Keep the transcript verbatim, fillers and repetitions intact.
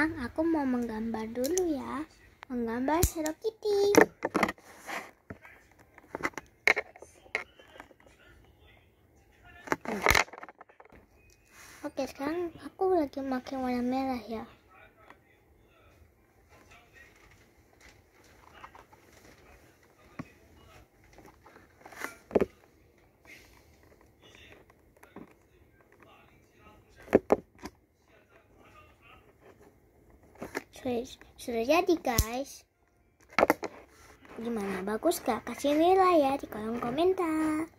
Sekarang aku mau menggambar dulu ya. Menggambar Hello Kitty. Oke, sekarang aku lagi pakai warna merah ya. Sudah, sudah jadi guys. Gimana, bagus gak? Kasih nilai ya di kolom komentar.